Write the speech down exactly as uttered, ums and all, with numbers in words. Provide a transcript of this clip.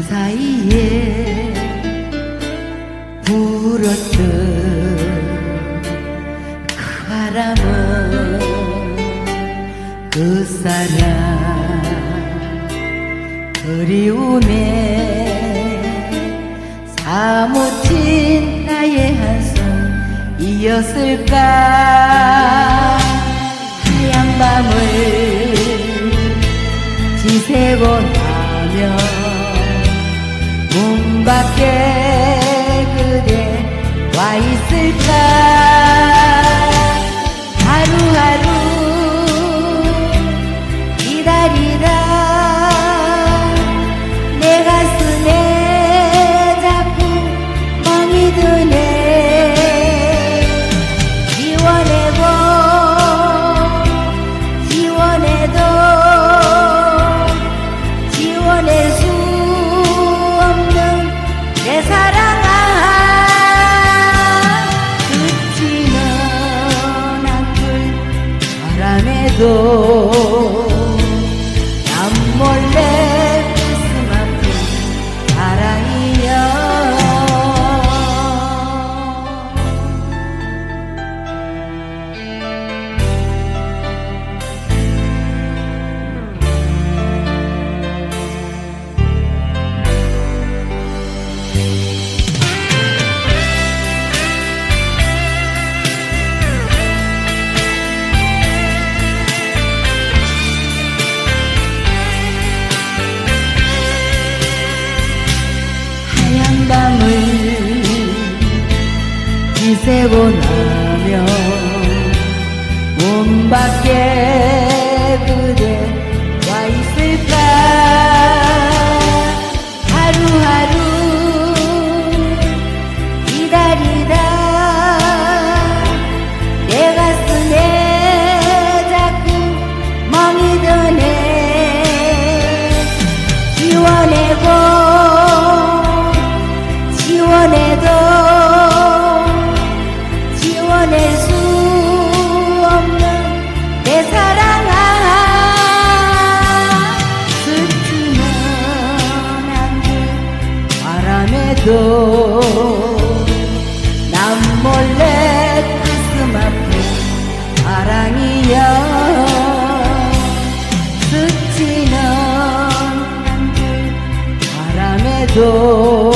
사이에 불었던 그 바람은 그 사람 그리움에 사무친 나의 한숨 이었을까. 하얀 밤을 지새고 나면 문 밖에 그대 와 있을까. 하루하루 기다리다 내 가슴에 자꾸 멍이 드네. 지워내고 지워내도 지워낼 수 없는 내 사랑아. 그치는 않길 바람에도 남 몰래 가슴 아픈 사랑이여. 밤을 지새고 나면 문 밖에 그대 와 있을까. 하루하루 기다리다 내 가슴에 자꾸 멍이 드네. 지워내고 지워내도 지워낼 수 없는 내 사랑아. 스치는 않길 바람에도 남 몰래 가슴 아픈 사랑이여. 스치는 않길 바람에도